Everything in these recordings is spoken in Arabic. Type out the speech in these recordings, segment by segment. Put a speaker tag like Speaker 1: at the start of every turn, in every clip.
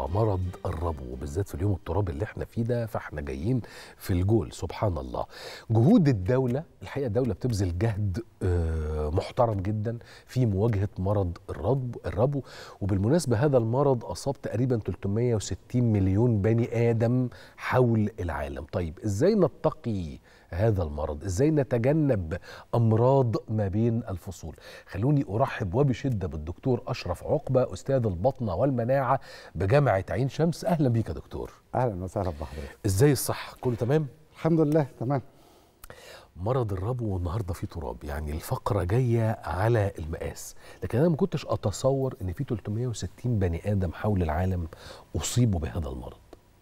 Speaker 1: مرض الربو، وبالذات في اليوم الترابي اللي احنا فيه ده، فاحنا جايين في الجول. سبحان الله، جهود الدولة، الحقيقة الدولة بتبذل جهد محترم جدا في مواجهة مرض الربو. وبالمناسبة هذا المرض أصاب تقريبا 360 مليون بني آدم حول العالم. طيب ازاي نتقي هذا المرض؟ ازاي نتجنب امراض ما بين الفصول؟ خلوني ارحب وبشده بالدكتور اشرف عقبه، استاذ البطنه والمناعه بجامعه عين شمس. اهلا بيك يا دكتور.
Speaker 2: اهلا وسهلا بحضرتك.
Speaker 1: ازاي الصحه؟ كله تمام؟
Speaker 2: الحمد لله تمام.
Speaker 1: مرض الربو والنهارده فيه تراب، يعني الفقره جايه على المقاس، لكن انا ما كنتش اتصور ان في 360 بني ادم حول العالم اصيبوا بهذا المرض.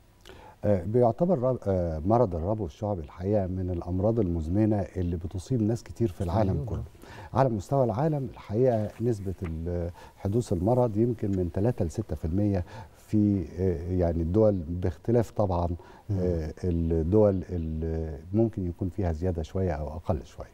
Speaker 2: بيعتبر مرض الربو الشعبي الحقيقه من الامراض المزمنه اللي بتصيب ناس كتير في العالم كله. على مستوى العالم الحقيقه نسبه حدوث المرض يمكن من 3 ل 6% في يعني الدول، باختلاف طبعا الدول اللي ممكن يكون فيها زياده شويه او اقل شويه.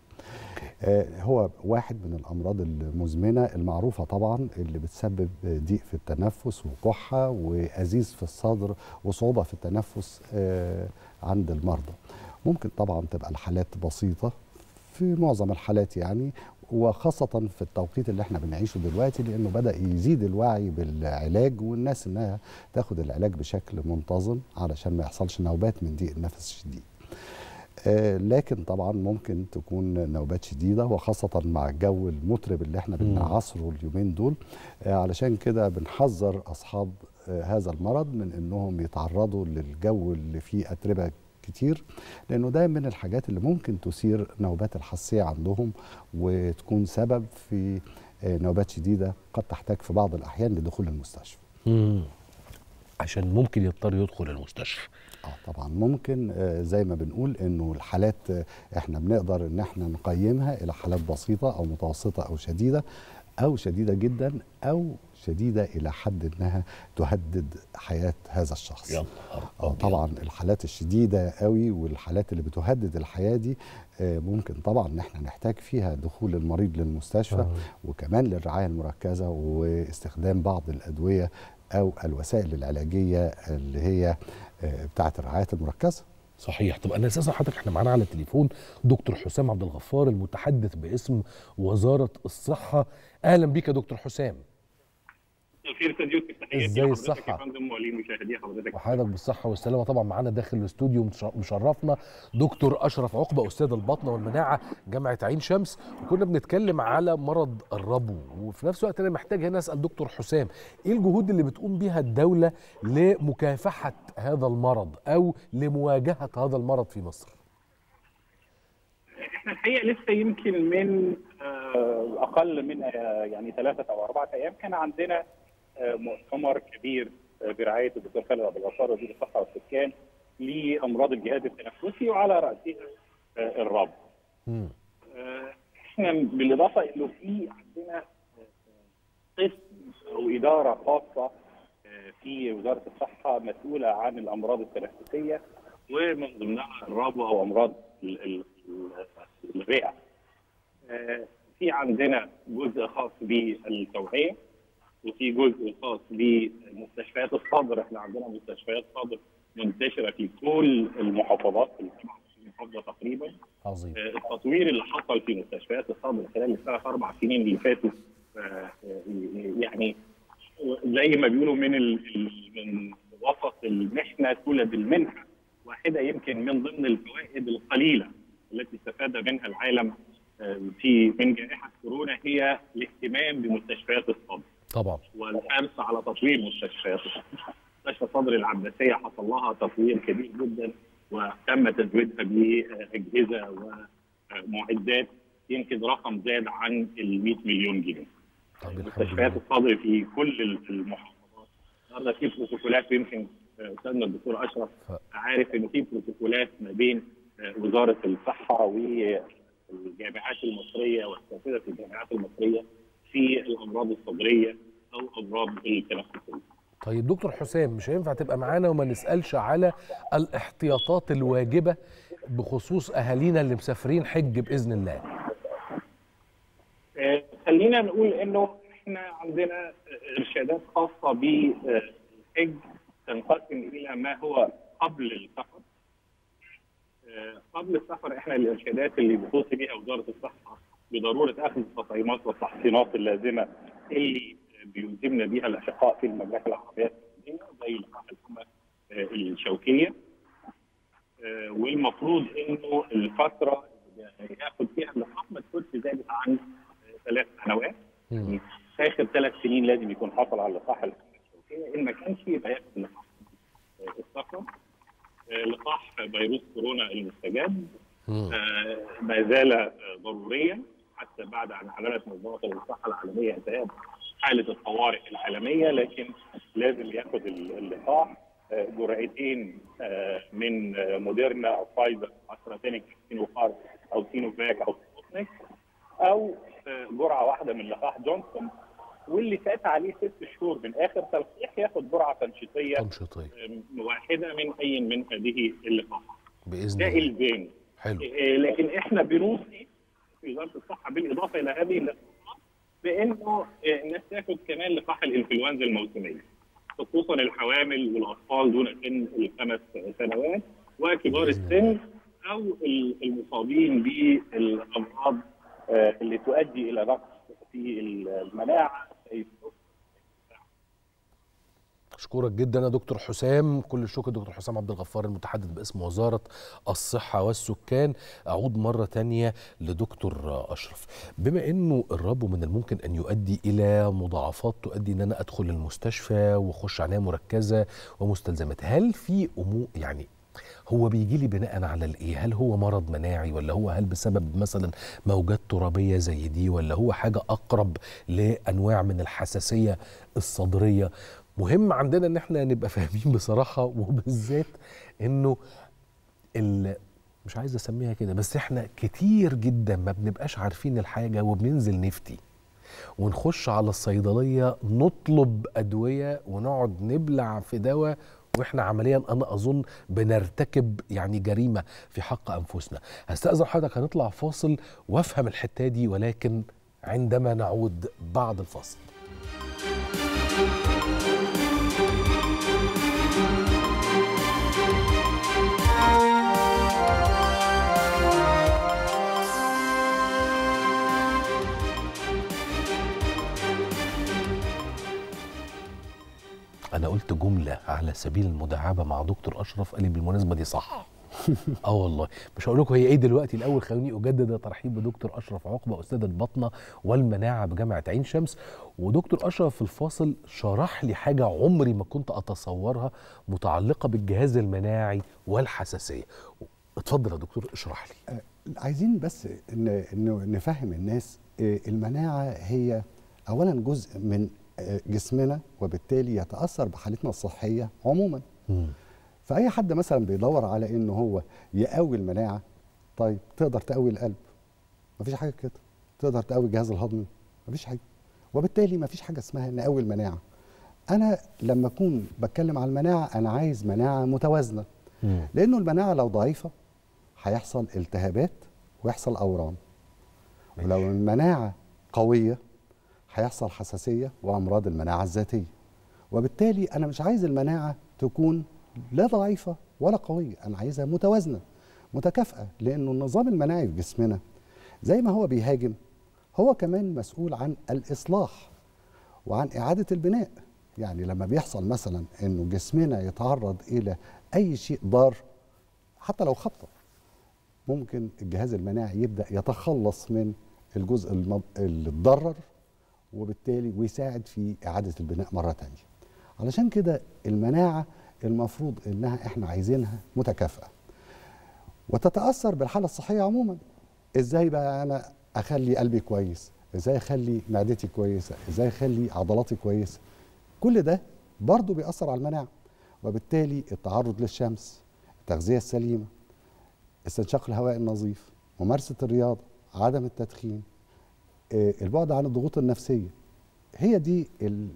Speaker 2: هو واحد من الأمراض المزمنة المعروفة طبعا، اللي بتسبب ضيق في التنفس وكحة وأزيز في الصدر وصعوبة في التنفس عند المرضى. ممكن طبعا تبقى الحالات بسيطة في معظم الحالات يعني، وخاصة في التوقيت اللي احنا بنعيشه دلوقتي، لأنه بدأ يزيد الوعي بالعلاج والناس إنها تاخد العلاج بشكل منتظم علشان ما يحصلش نوبات من ضيق النفس الشديد. لكن طبعا ممكن تكون نوبات شديدة، وخاصة مع الجو المطرب اللي احنا بنعصره اليومين دول. علشان كده بنحذر أصحاب هذا المرض من أنهم يتعرضوا للجو اللي فيه أتربة كتير، لأنه ده من الحاجات اللي ممكن تثير نوبات الحساسية عندهم وتكون سبب في نوبات شديدة قد تحتاج في بعض الأحيان لدخول المستشفى.
Speaker 1: عشان ممكن يضطر يدخل المستشفى.
Speaker 2: طبعا ممكن، زي ما بنقول انه الحالات احنا بنقدر ان احنا نقيمها الى حالات بسيطه او متوسطه او شديده، او شديده جدا، او شديده الى حد انها تهدد حياه هذا الشخص. طبعا الحالات الشديده قوي والحالات اللي بتهدد الحياه دي ممكن طبعا ان احنا نحتاج فيها دخول المريض للمستشفى وكمان للرعايه المركزه واستخدام بعض الادويه او الوسائل العلاجيه اللي هي بتاعه الرعايه المركزه.
Speaker 1: صحيح. طب انا اساسا حضرتك احنا معانا على التليفون دكتور حسام عبد الغفار، المتحدث باسم وزاره الصحه. اهلا بيك يا دكتور حسام. ازاي الصحه
Speaker 3: يا فندم ولمشاهدي حضرتك؟
Speaker 1: وحضرتك بالصحه والسلامه. طبعا معانا داخل الاستوديو مشرفنا دكتور اشرف عقبه، استاذ البطنه والمناعه جامعه عين شمس، وكنا بنتكلم على مرض الربو. وفي نفس الوقت انا محتاج هنا اسال دكتور حسام، ايه الجهود اللي بتقوم بيها الدوله لمكافحه هذا المرض او لمواجهه هذا المرض في مصر؟
Speaker 3: احنا الحقيقه لسه يمكن من اقل من يعني 3 أو 4 ايام كان عندنا مؤتمر كبير برعايه الدكتور خالد عبد الغفار وزير الصحه والسكان لامراض الجهاز التنفسي، وعلى راسها الربو. احنا بالاضافه انه في عندنا قسم او اداره خاصه في وزاره الصحه مسؤوله عن الامراض التنفسيه، ومن ضمنها الربو او امراض الرئه. في عندنا جزء خاص بالتوعيه، وفي جزء خاص بمستشفيات الصدر. احنا عندنا مستشفيات صدر منتشره في كل المحافظات، في 27 محافظه تقريبا.
Speaker 1: عظيم.
Speaker 3: التطوير اللي حصل في مستشفيات الصدر خلال ال3 4 سنين اللي فاتوا يعني زي ما بيقولوا من وسط المحنه تولد المنحه. واحده يمكن من ضمن الفوائد القليله التي استفاد منها العالم من جائحه كورونا هي الاهتمام بمستشفيات الصدر.
Speaker 1: طبعا.
Speaker 3: والحرص على تطوير مستشفيات الصدر. مستشفى صدر العباسيه حصل لها تطوير كبير جدا، وتم تزويدها باجهزه ومعدات يمكن رقم زاد عن ال 100 مليون جنيه. مستشفيات الصدر في كل المحافظات النهارده في بروتوكولات، يمكن استاذنا الدكتور اشرف عارف ان في بروتوكولات ما بين وزاره الصحه والجامعات المصريه والاساتذه في الجامعات المصريه في الامراض الصدريه او امراض التنفسيه.
Speaker 1: طيب دكتور حسام، مش هينفع تبقى معانا وما نسالش على الاحتياطات الواجبه بخصوص اهالينا اللي مسافرين حج باذن الله.
Speaker 3: خلينا نقول انه احنا عندنا ارشادات خاصه بالحج تنقسم الى ما هو قبل السفر. قبل السفر احنا الارشادات اللي بتوصي بها وزاره الصحه بضروره اخذ التطعيمات والتحصينات اللازمه اللي بيلزمنا بها الاشقاء في المملكه العربيه السعوديه زي لقاح الحمى الشوكيه. والمفروض انه الفتره اللي ياخد فيها اللقاح ما تكونش زادت عن 3 سنوات. يعني اخر 3 سنين لازم يكون حصل على لقاح الحمى الشوكيه، ان ما كانش يبقى ياخد لقاح السفر. لقاح فيروس كورونا المستجد ما زال ضروريا حتى بعد ان اعلنت منظمه الصحه العالميه انتهاء حاله الطوارئ العالميه، لكن لازم ياخد اللقاح. جرعتين من موديرنا او فايزر استرازينيكا سينوفارم او سينوفاك او سبوتنيك، او جرعه واحده من لقاح جونسون، واللي فات عليه 6 شهور من اخر تلقيح ياخد جرعه تنشيطيه واحده من اي من هذه اللقاحات
Speaker 1: باذن
Speaker 3: الله.
Speaker 1: ده
Speaker 3: الزام.
Speaker 1: حلو.
Speaker 3: لكن احنا بنوصي في وزاره الصحه بالاضافه الى هذه اللقاحات بانه الناس تاخد كمان لقاح الانفلونزا الموسميه، خصوصا الحوامل والاطفال دون سن ال5 سنوات وكبار السن او المصابين بالامراض اللي تؤدي الى نقص في المناعه.
Speaker 1: اشكرك جدا يا دكتور حسام، كل الشكر. دكتور حسام عبد الغفار المتحدث باسم وزاره الصحه والسكان. اعود مره تانية لدكتور اشرف. بما انه الربو من الممكن ان يؤدي الى مضاعفات تؤدي ان انا ادخل المستشفى واخش عنايه مركزه ومستلزمات، هل في امور يعني هو بيجي لي بناء على الايه؟ هل هو مرض مناعي، ولا هل بسبب مثلا موجات ترابيه زي دي، ولا هو حاجه اقرب لانواع من الحساسيه الصدريه؟ مهم عندنا ان احنا نبقى فاهمين بصراحه، وبالذات انه مش عايز اسميها كده، بس احنا كتير جدا ما بنبقاش عارفين الحاجه وبننزل نفتي ونخش على الصيدليه نطلب ادويه ونقعد نبلع في دواء، واحنا عمليا انا اظن بنرتكب يعني جريمه في حق انفسنا. هستأذن حضرتك هنطلع فاصل وافهم الحته دي، ولكن عندما نعود بعد الفاصل. أنا قلت جملة على سبيل المداعبة مع دكتور أشرف، قال لي بالمناسبة دي صح. والله مش هقول لكم هي إيه دلوقتي، الأول خلوني أجدد الترحيب بدكتور أشرف عقبة أستاذ الباطنة والمناعة بجامعة عين شمس. ودكتور أشرف في الفاصل شرح لي حاجة عمري ما كنت أتصورها متعلقة بالجهاز المناعي والحساسية. اتفضل يا دكتور اشرح لي.
Speaker 2: عايزين بس نفهم الناس المناعة هي أولا جزء من جسمنا، وبالتالي يتأثر بحالتنا الصحية عموما. فأي حد مثلا بيدور على إنه هو يقوي المناعة، طيب تقدر تقوي القلب؟ مفيش حاجة كده. تقدر تقوي الجهاز الهضمي؟ مفيش حاجة. وبالتالي مفيش حاجة اسمها نقوي المناعة. أنا لما أكون بتكلم على المناعة أنا عايز مناعة متوازنة، لأنه المناعة لو ضعيفة هيحصل التهابات ويحصل أورام، ولو المناعة قوية هيحصل حساسية وأمراض المناعة الذاتية. وبالتالي أنا مش عايز المناعة تكون لا ضعيفة ولا قوية، أنا عايزها متوازنة متكافئة، لأنه النظام المناعي في جسمنا زي ما هو بيهاجم هو كمان مسؤول عن الإصلاح وعن إعادة البناء. يعني لما بيحصل مثلا أنه جسمنا يتعرض إلى أي شيء ضار حتى لو خبطة، ممكن الجهاز المناعي يبدأ يتخلص من الجزء اللي اتضرر، وبالتالي ويساعد في إعادة البناء مرة تانية. علشان كده المناعة المفروض إنها إحنا عايزينها متكافئة وتتأثر بالحالة الصحية عموما. إزاي بقى أنا أخلي قلبي كويس؟ إزاي أخلي معدتي كويسة؟ إزاي أخلي عضلاتي كويسة؟ كل ده برضو بيأثر على المناعة. وبالتالي التعرض للشمس، التغذية السليمة، استنشاق الهواء النظيف، ممارسة الرياضة، عدم التدخين، البعد عن الضغوط النفسية، هي دي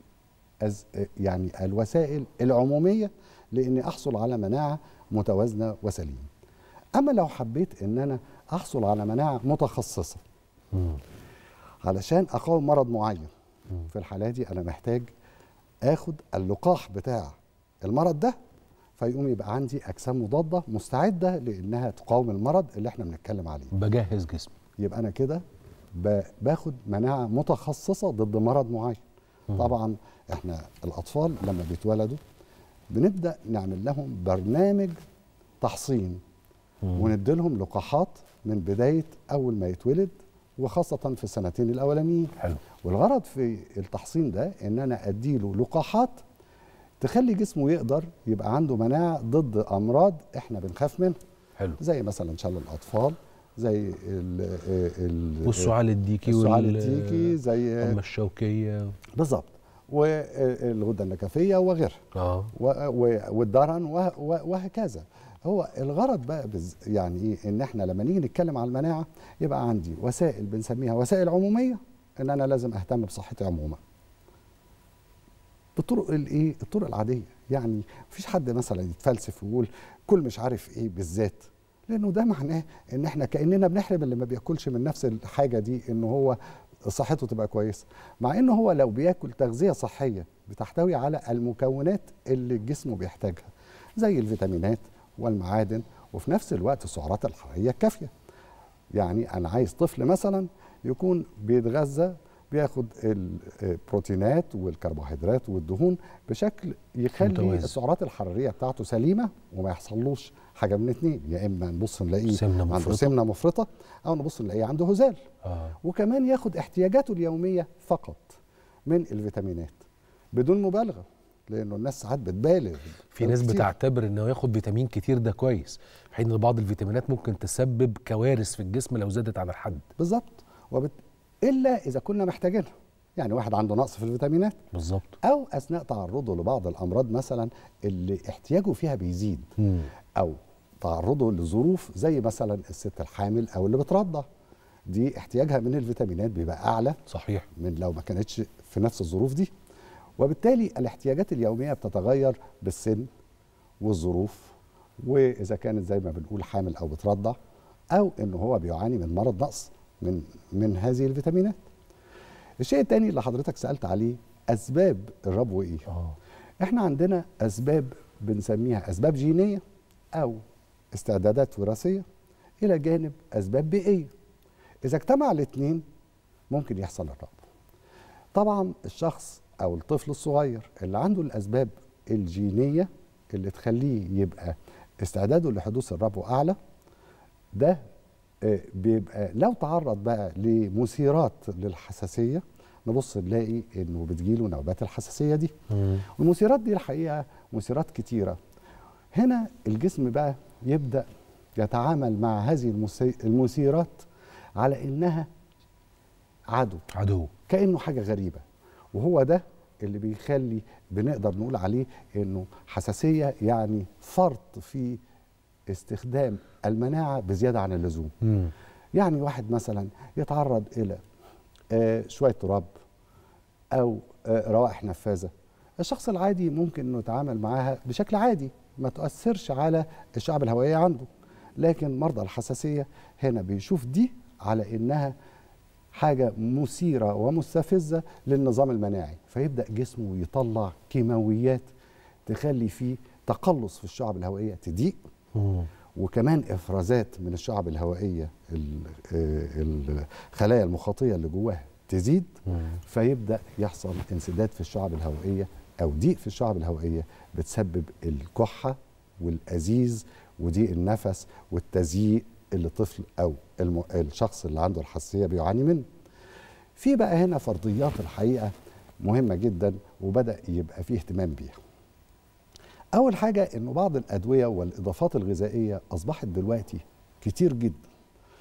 Speaker 2: يعني الوسائل العمومية لأني أحصل على مناعة متوازنة وسليمة. أما لو حبيت أن أنا أحصل على مناعة متخصصة علشان أقاوم مرض معين، في الحالة دي أنا محتاج أخد اللقاح بتاع المرض ده، فيقوم يبقى عندي اجسام مضاده مستعده لانها تقاوم المرض اللي احنا بنتكلم عليه.
Speaker 1: بجهز جسمي.
Speaker 2: يبقى انا كده باخد مناعه متخصصه ضد مرض معين. طبعا احنا الاطفال لما بيتولدوا بنبدا نعمل لهم برنامج تحصين، وندي لهم لقاحات من بدايه اول ما يتولد، وخاصه في السنتين الاولانيين.
Speaker 1: حلو.
Speaker 2: والغرض في التحصين ده ان انا اديله لقاحات تخلي جسمه يقدر يبقى عنده مناعه ضد امراض احنا بنخاف منها.
Speaker 1: حلو.
Speaker 2: زي مثلا شلل الاطفال، زي
Speaker 1: والسعال الديكي
Speaker 2: زي
Speaker 1: الحمى الشوكيه
Speaker 2: بالظبط، والغده النكفيه وغيرها. والدرن وهكذا. هو الغرض بقى يعني ايه؟ ان احنا لما نيجي نتكلم على المناعه يبقى عندي وسائل بنسميها وسائل عموميه، ان انا لازم اهتم بصحتي عموما بالطرق الايه؟ الطرق العاديه. يعني مفيش حد مثلا يتفلسف ويقول كل مش عارف ايه بالذات، لانه ده معناه ان احنا كاننا بنحرم اللي ما بياكلش من نفس الحاجه دي ان هو صحته تبقى كويسه، مع انه هو لو بياكل تغذيه صحيه بتحتوي على المكونات اللي الجسم بيحتاجها زي الفيتامينات والمعادن، وفي نفس الوقت السعرات الحراريه الكافيه. يعني انا عايز طفل مثلا يكون بيتغذى بياخد البروتينات والكربوهيدرات والدهون بشكل يخلي السعرات الحراريه بتاعته سليمه وما يحصلوش حاجه من اتنين، يا اما نبص نلاقيه عنده سمنه مفرطه او نبص نلاقيه عنده هزال. وكمان ياخد احتياجاته اليوميه فقط من الفيتامينات بدون مبالغه، لانه الناس ساعات بتبالغ.
Speaker 1: في ناس بتعتبر انه ياخد فيتامين كتير ده كويس، في حين ان بعض الفيتامينات ممكن تسبب كوارث في الجسم لو زادت عن الحد.
Speaker 2: بالظبط. الا اذا كنا محتاجينها. يعني واحد عنده نقص في الفيتامينات
Speaker 1: بالظبط،
Speaker 2: او اثناء تعرضه لبعض الامراض مثلا اللي احتياجه فيها بيزيد، او تعرضه لظروف زي مثلا الست الحامل او اللي بترضع، دي احتياجها من الفيتامينات بيبقى اعلى
Speaker 1: صحيح
Speaker 2: من لو ما كانتش في نفس الظروف دي. وبالتالي الاحتياجات اليوميه بتتغير بالسن والظروف، واذا كانت زي ما بنقول حامل او بترضع، او ان هو بيعاني من مرض نقص من هذه الفيتامينات. الشيء الثاني اللي حضرتك سألت عليه أسباب الربو إيه؟ إحنا عندنا أسباب بنسميها أسباب جينية أو استعدادات وراثية، إلى جانب أسباب بيئية. إذا اجتمع الاثنين ممكن يحصل الربو. طبعا الشخص أو الطفل الصغير اللي عنده الأسباب الجينية اللي تخليه يبقى استعداده لحدوث الربو أعلى، ده بيبقى لو تعرض بقى لمثيرات للحساسيه نبص نلاقي انه بتجيله نوبات الحساسيه دي. والمثيرات دي الحقيقه مثيرات كتيره. هنا الجسم بقى يبدا يتعامل مع هذه المثيرات على انها عدو كانه حاجه غريبه، وهو ده اللي بيخلي بنقدر نقول عليه انه حساسيه، يعني فرط في استخدام المناعة بزيادة عن اللزوم. يعني واحد مثلا يتعرض إلى شوية تراب أو روائح نفاذة، الشخص العادي ممكن أنه يتعامل معها بشكل عادي ما تؤثرش على الشعب الهوائية عنده، لكن مرضى الحساسية هنا بيشوف دي على إنها حاجة مثيرة ومستفزة للنظام المناعي، فيبدأ جسمه يطلع كيماويات تخلي فيه تقلص في الشعب الهوائية تضيق، وكمان افرازات من الشعب الهوائيه الخلايا المخاطيه اللي جواها تزيد، فيبدا يحصل انسداد في الشعب الهوائيه او ضيق في الشعب الهوائيه بتسبب الكحه والازيز وضيق النفس والتزييق اللي الطفل او الشخص اللي عنده الحساسيه بيعاني منه. في بقى هنا فرضيات الحقيقه مهمه جدا وبدا يبقى فيه اهتمام بيها. أول حاجة إنه بعض الأدوية والإضافات الغذائية أصبحت دلوقتي كتير جدا،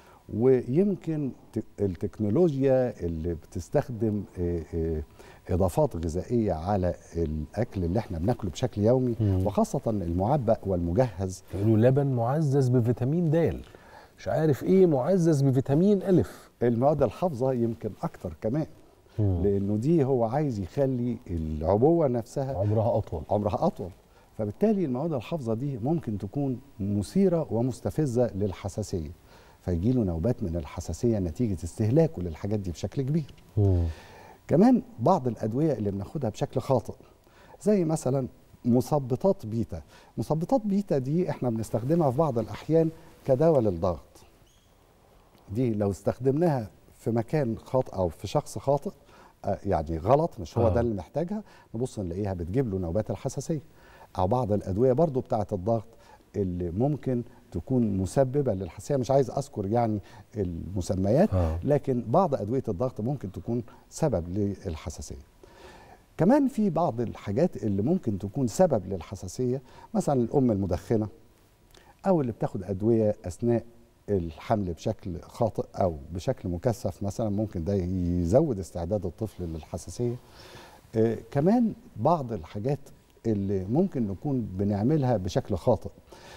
Speaker 2: ويمكن التكنولوجيا اللي بتستخدم إضافات غذائية على الأكل اللي احنا بناكله بشكل يومي، وخاصة المعبأ والمجهز.
Speaker 1: يقولوا لبن معزز بفيتامين د، مش عارف إيه معزز بفيتامين أ.
Speaker 2: المواد الحافظة يمكن أكتر كمان، لأنه دي هو عايز يخلي العبوة نفسها عمرها أطول. فبالتالي المواد الحافظة دي ممكن تكون مثيرة ومستفزة للحساسية، فيجي له نوبات من الحساسية نتيجة استهلاكه للحاجات دي بشكل كبير. كمان بعض الأدوية اللي بناخدها بشكل خاطئ، زي مثلا مثبطات بيتا. مثبطات بيتا دي احنا بنستخدمها في بعض الأحيان كدواء للضغط. دي لو استخدمناها في مكان خاطئ أو في شخص خاطئ يعني غلط، مش هو ده اللي محتاجها، نبص نلاقيها بتجيب له نوبات الحساسية. أو بعض الأدوية برضو بتاعة الضغط اللي ممكن تكون مسببة للحساسية، مش عايز أذكر يعني المسميات، لكن بعض أدوية الضغط ممكن تكون سبب للحساسية. كمان في بعض الحاجات اللي ممكن تكون سبب للحساسية، مثلا الأم المدخنة أو اللي بتاخد أدوية أثناء الحمل بشكل خاطئ أو بشكل مكثف مثلا، ممكن ده يزود استعداد الطفل للحساسية. كمان بعض الحاجات اللي ممكن نكون بنعملها بشكل خاطئ،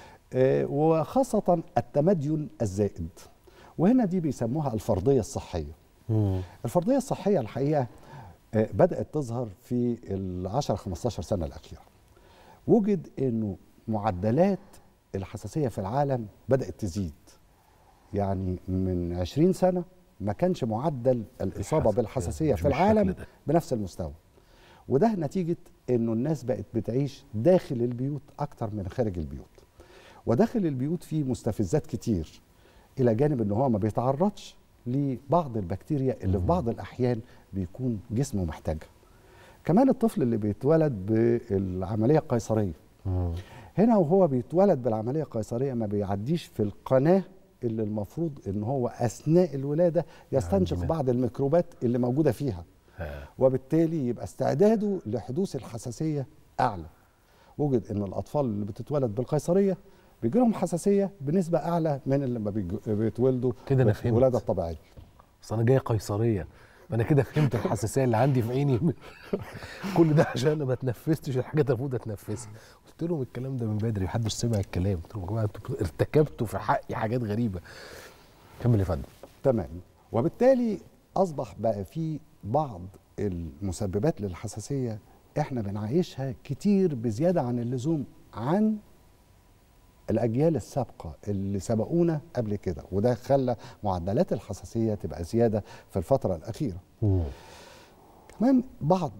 Speaker 2: وخاصة التمدين الزائد، وهنا دي بيسموها الفرضية الصحية. الفرضية الصحية الحقيقة بدأت تظهر في 10-15 سنة الأخيرة. وجد أنه معدلات الحساسية في العالم بدأت تزيد. يعني من 20 سنة ما كانش معدل الإصابة بالحساسية في العالم بنفس المستوى، وده نتيجة أنه الناس بقت بتعيش داخل البيوت أكتر من خارج البيوت. وداخل البيوت فيه مستفزات كتير، إلى جانب أنه هو ما بيتعرضش لبعض البكتيريا اللي في بعض الأحيان بيكون جسمه محتاجها. كمان الطفل اللي بيتولد بالعملية القيصرية، هنا وهو بيتولد بالعملية القيصرية ما بيعديش في القناة اللي المفروض ان هو اثناء الولادة يستنشق بعض الميكروبات اللي موجودة فيها، وبالتالي يبقى استعداده لحدوث الحساسية اعلى. وجد ان الاطفال اللي بتتولد بالقيصرية بيجي لهم حساسية بنسبة اعلى من اللي لما بيتولدوا
Speaker 1: كده انا فهمت
Speaker 2: الولادة الطبيعية.
Speaker 1: اصل انا جاي قيصرية، فانا كده فهمت الحساسيه اللي عندي في عيني. كل ده عشان انا ما اتنفستش الحاجات اللي المفروض اتنفسها. قلت لهم الكلام ده من بدري، محدش سمع الكلام. قلت لهم يا جماعه انتوا ارتكبتوا في حقي حاجات غريبه. كمل يا فندم.
Speaker 2: تمام. وبالتالي اصبح بقى في بعض المسببات للحساسيه احنا بنعيشها كتير بزياده عن اللزوم عن الأجيال السابقة اللي سبقونا قبل كده، وده خلى معدلات الحساسية تبقى زيادة في الفترة الأخيرة. كمان بعض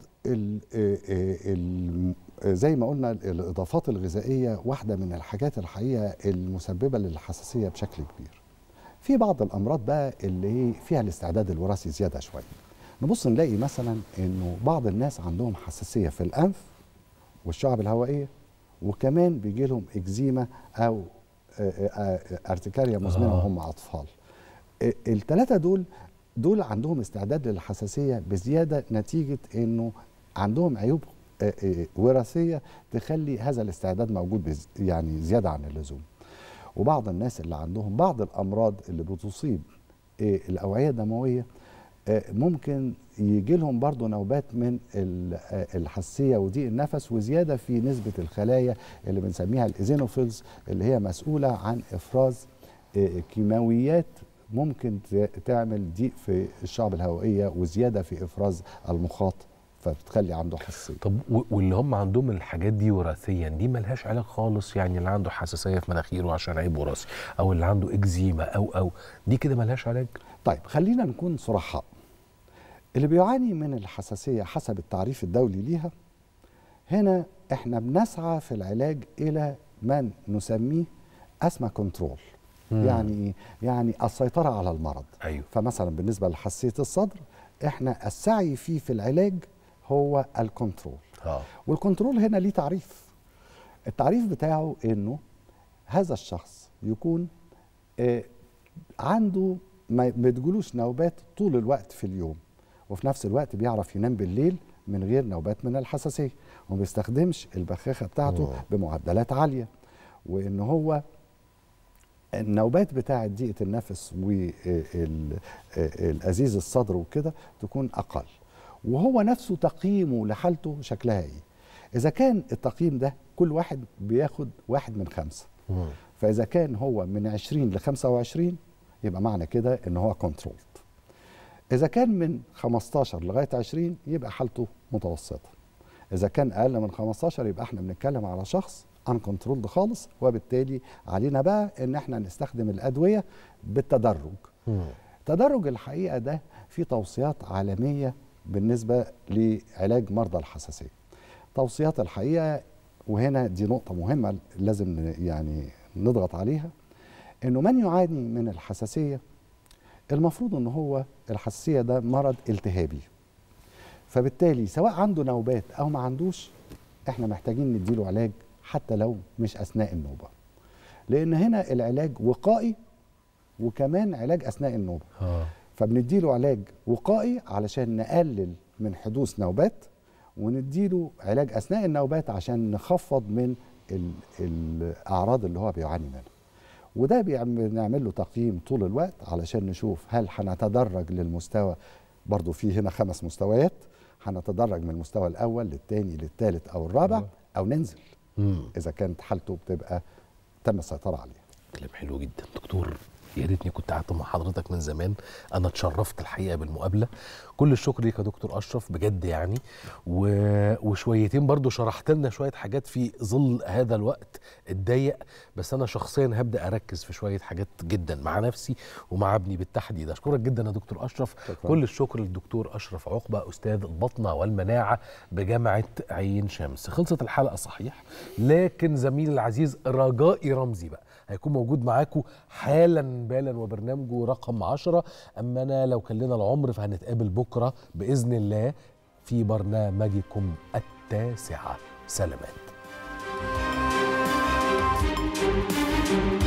Speaker 2: زي ما قلنا الإضافات الغذائية واحدة من الحاجات الحقيقة المسببة للحساسية بشكل كبير. في بعض الأمراض بقى اللي فيها الاستعداد الوراثي زيادة شوية. نبص نلاقي مثلا إنه بعض الناس عندهم حساسية في الأنف والشعب الهوائية، وكمان بيجي لهم اكزيما او ارتكاريا مزمنه وهم اطفال. الثلاثه دول عندهم استعداد للحساسيه بزياده نتيجه انه عندهم عيوب وراثيه تخلي هذا الاستعداد موجود يعني زياده عن اللزوم. وبعض الناس اللي عندهم بعض الامراض اللي بتصيب الاوعيه الدمويه ممكن يجي لهم برضو نوبات من الحساسية وضيق النفس، وزيادة في نسبة الخلايا اللي بنسميها الإيزينوفيلز اللي هي مسؤولة عن إفراز كيماويات ممكن تعمل ضيق في الشعب الهوائية وزيادة في إفراز المخاط، فبتخلي عنده حساسية.
Speaker 1: طب واللي هم عندهم الحاجات دي وراثيا دي ملهاش علاج خالص؟ يعني اللي عنده حساسية في مناخيره عشان عيب وراثي، أو اللي عنده إكزيما أو دي كده ملهاش علاج؟
Speaker 2: طيب خلينا نكون صراحة. اللي بيعاني من الحساسية حسب التعريف الدولي ليها، هنا احنا بنسعى في العلاج إلى ما نسميه أسمى كنترول. يعني السيطرة على المرض.
Speaker 1: أيوه.
Speaker 2: فمثلا بالنسبة لحساسية الصدر احنا السعي فيه في العلاج هو الكنترول. والكنترول هنا ليه تعريف. التعريف بتاعه انه هذا الشخص يكون عنده ما بتجيلوش نوبات طول الوقت في اليوم، وفي نفس الوقت بيعرف ينام بالليل من غير نوبات من الحساسية، وما بيستخدمش البخاخة بتاعته بمعدلات عالية، وإن هو النوبات بتاعة ضيقة النفس والأزيز الصدر وكده تكون أقل، وهو نفسه تقييمه لحالته شكلها إيه. إذا كان التقييم ده كل واحد بياخد 1 من 5، فإذا كان هو من 20 ل 25 يبقى معنى كده إن هو كنترولد. إذا كان من 15 لغاية 20 يبقى حالته متوسطة. إذا كان أقل من 15 يبقى احنا بنتكلم على شخص uncontrolled خالص، وبالتالي علينا بقى إن احنا نستخدم الأدوية بالتدرج. تدرج الحقيقة ده في توصيات عالمية بالنسبة لعلاج مرضى الحساسية. توصيات الحقيقة وهنا دي نقطة مهمة لازم يعني نضغط عليها، إنه من يعاني من الحساسية المفروض إن هو الحساسية ده مرض التهابي، فبالتالي سواء عنده نوبات أو ما عندوش إحنا محتاجين نديله علاج حتى لو مش أثناء النوبة، لأن هنا العلاج وقائي وكمان علاج أثناء النوبة. فبنديله علاج وقائي علشان نقلل من حدوث نوبات، ونديله علاج أثناء النوبات عشان نخفض من الأعراض اللي هو بيعاني منها. وده بنعمل له تقييم طول الوقت علشان نشوف هل هنتدرج للمستوى، برضو في هنا 5 مستويات، هنتدرج من المستوى الأول للثاني للثالث أو الرابع أو ننزل إذا كانت حالته بتبقى تم السيطرة عليها.
Speaker 1: كلام حلو جدا دكتور، يا ريتني كنت قعدت مع حضرتك من زمان، انا اتشرفت الحقيقه بالمقابله. كل الشكر ليك يا دكتور اشرف بجد يعني، وشويتين برضو شرحت لنا شويه حاجات في ظل هذا الوقت الضيق، بس انا شخصيا هبدا اركز في شويه حاجات جدا مع نفسي ومع ابني بالتحديد. اشكرك جدا يا دكتور اشرف.
Speaker 2: شكرا.
Speaker 1: كل الشكر للدكتور اشرف عقبه استاذ الباطنه والمناعه بجامعه عين شمس. خلصت الحلقه صحيح، لكن زميلي العزيز رجائي رمزي بقى هيكون موجود معاكم حالا بالا وبرنامجه رقم 10. اما انا لو كان لنا العمر فهنتقابل بكره باذن الله في برنامجكم التاسعة. سلامات.